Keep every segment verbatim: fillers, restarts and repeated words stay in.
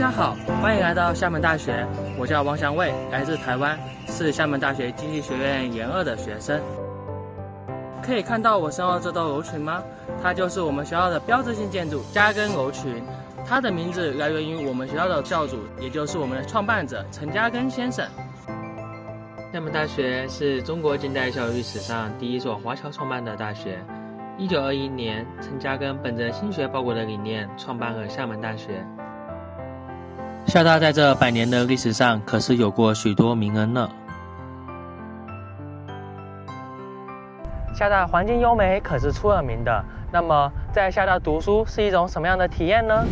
家好，欢迎来到厦门大学，我叫王祥卫，来自台湾，是厦门大学经济学院研二的学生。可以看到我身后这栋楼群吗？它就是我们学校的标志性建筑嘉庚楼群。它的名字来源于我们学校的校主，也就是我们的创办者陈嘉庚先生。厦门大学是中国近代教育史上第一所华侨创办的大学。一九二一年，陈嘉庚本着兴学报国的理念，创办了厦门大学。厦大在这百年的历史上，可是有过许多名人呢。厦大环境优美，可是出了名的。那么，在厦大读书是一种什么样的体验呢？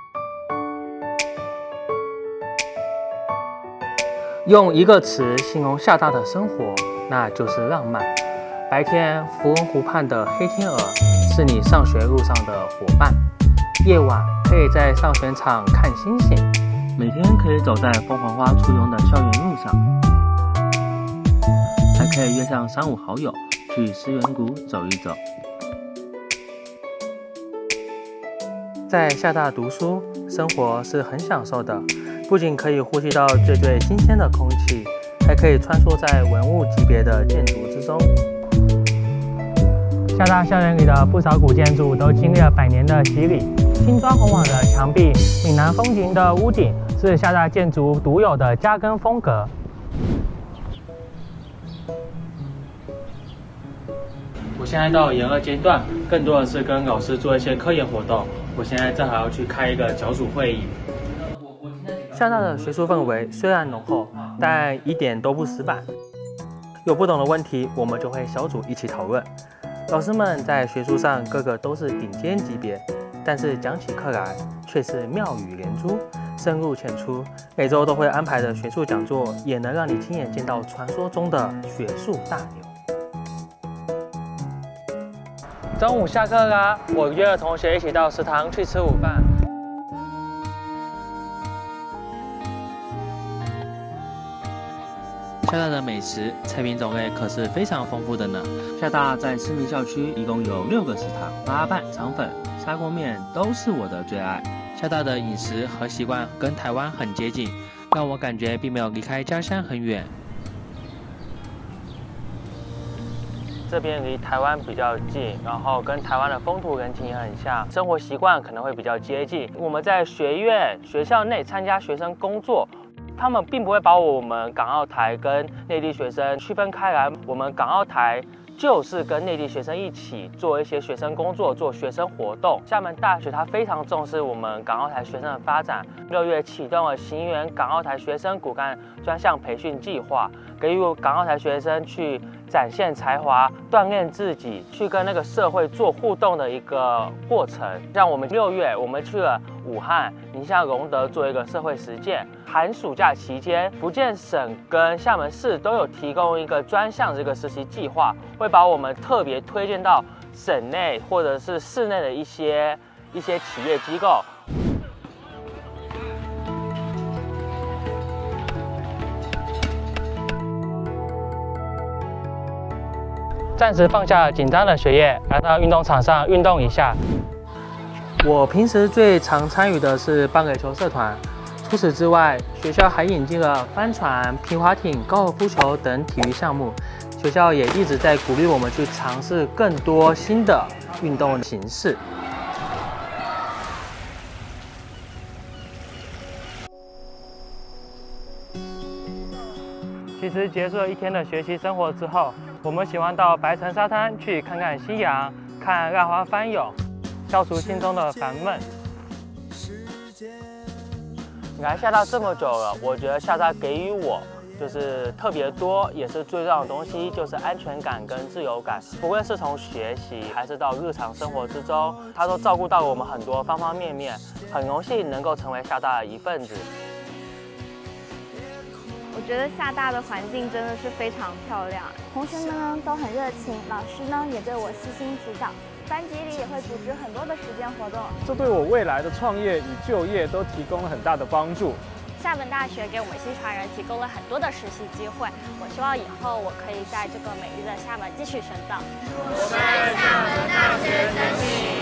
用一个词形容厦大的生活，那就是浪漫。白天，芙蓉湖畔的黑天鹅是你上学路上的伙伴；夜晚，可以在上学场看星星；每天可以走在凤凰花簇拥的校园路上，还可以约上三五好友去思源谷走一走。在厦大读书，生活是很享受的。不仅可以呼吸到最最新鲜的空气，还可以穿梭在文物级别的建筑之中。厦大校园里的不少古建筑都经历了百年的洗礼，青砖红瓦的墙壁、闽南风情的屋顶，是厦大建筑独有的嘉庚风格。我现在到研二阶段，更多的是跟老师做一些科研活动。我现在正好要去开一个小组会议。厦大的学术氛围虽然浓厚，但一点都不死板。有不懂的问题，我们就会小组一起讨论。老师们在学术上个个都是顶尖级别，但是讲起课来却是妙语连珠，深入浅出。每周都会安排的学术讲座，也能让你亲眼见到传说中的学术大牛。中午下课啦，我约了同学一起到食堂去吃午饭。厦大的美食菜品种类可是非常丰富的呢。厦大在市民校区一共有六个食堂，拉拌、肠粉、砂锅面都是我的最爱。厦大的饮食和习惯跟台湾很接近，让我感觉并没有离开家乡很远。这边离台湾比较近，然后跟台湾的风土人情也很像，生活习惯可能会比较接近。我们在学院、学校内参加学生工作，他们并不会把我们港澳台跟内地学生区分开来。我们港澳台就是跟内地学生一起做一些学生工作，做学生活动。厦门大学它非常重视我们港澳台学生的发展，六月启动了行源港澳台学生骨干专项培训计划，给予港澳台学生去展现才华、锻炼自己、去跟那个社会做互动的一个过程。像我们六月，我们去了武汉、宁夏隆德做一个社会实践。寒暑假期间，福建省跟厦门市都有提供一个专项这个实习计划，会把我们特别推荐到省内或者是市内的一些一些企业机构。暂时放下紧张的学业，来到运动场上运动一下。我平时最常参与的是棒垒球社团。除此之外，学校还引进了帆船、皮划艇、高尔夫球等体育项目。学校也一直在鼓励我们去尝试更多新的运动形式。其实结束了一天的学习生活之后，我们喜欢到白城沙滩去看看夕阳，看浪花翻涌，消除心中的烦闷。来厦大这么久了，我觉得厦大给予我就是特别多，也是最重要的东西，就是安全感跟自由感。不论是从学习还是到日常生活之中，它都照顾到我们很多方方面面。很荣幸能够成为厦大的一份子。 我觉得厦大的环境真的是非常漂亮，同学们呢都很热情，老师呢也对我悉心指导。班级里也会组织很多的实践活动， 这对我未来的创业与就业都提供了很大的帮助。 厦门大学给我们新传人提供了很多的实习机会，我希望以后我可以在这个美丽的厦门继续深造。 我们厦门大学等你。